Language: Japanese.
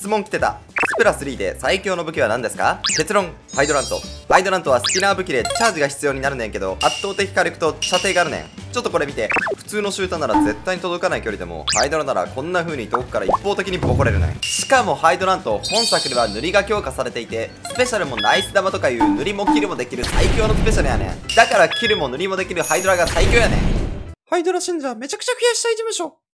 質問来てた。スプラ3で最強の武器は何ですか？結論、ハイドラント。ハイドラントはスピナー武器でチャージが必要になるねんけど、圧倒的火力と射程があるねん。ちょっとこれ見て。普通のシューターなら絶対に届かない距離でも、ハイドラならこんな風に遠くから一方的にボコれるねん。しかもハイドラント、本作では塗りが強化されていて、スペシャルもナイス玉とかいう塗りもキルもできる最強のスペシャルやねん。だからキルも塗りもできるハイドラが最強やねん。 ハイドラ信者めちゃくちゃ増やしたい事務所。